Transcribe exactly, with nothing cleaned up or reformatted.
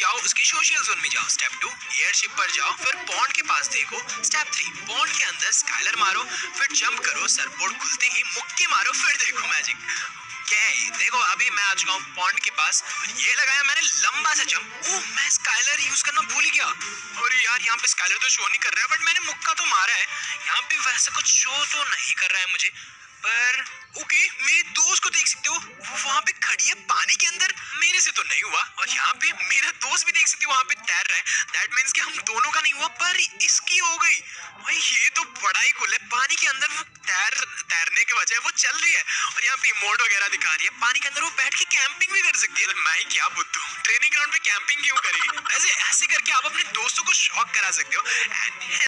जाओ, उसके social zone में जाओ। स्टेप टू, एयरशिप पर जाओ, फिर पॉन्ड के पास देखो। स्टेप थ्री, पॉन्ड के अंदर स्काइलर मारो, फिर जंप करो, सरबोर्ड खुलते ही मुक्के मारो, फिर देखो मैजिक। क्या है? देखो अभी मैं आ चुका हूँ पॉन्ड के पास, ये लगाया मैंने लंबा सा जंप। ओह, मैं स्काइलर यूज करना भूल गया। अरे यार, यहाँ पे स्काइलर तो शो नहीं कर रहा है, बट मैंने मुक्का तो मारा है। यहाँ पे वैसा कुछ शो तो नहीं कर रहा है मुझे, पर ओके, मेरे दोस्त को देख सकते हो, वो वहाँ पे खड़ी है पानी के अंदर। मेरे से तो नहीं हुआ, और यहाँ पे मेरा दोस्त भी देख सकते हो वहाँ पे तैर रहा है। दैट मीन्स कि हम दोनों का नहीं हुआ, पर इसकी हो गई। भाई ये तो बड़ा ही कूल है, पानी के अंदर वो तैर तैरने के बजाय वो चल रही है, और यहाँ पे इमोट वगैरह दिखा रही है। पानी के अंदर वो बैठ के कैंपिंग भी कर सकती है। मैं ही क्या बुद्धू, ट्रेनिंग ग्राउंड पे कैंपिंग क्यों करेगी? ऐसे ऐसे करके आप अपने दोस्तों को शॉक करा सकते हो।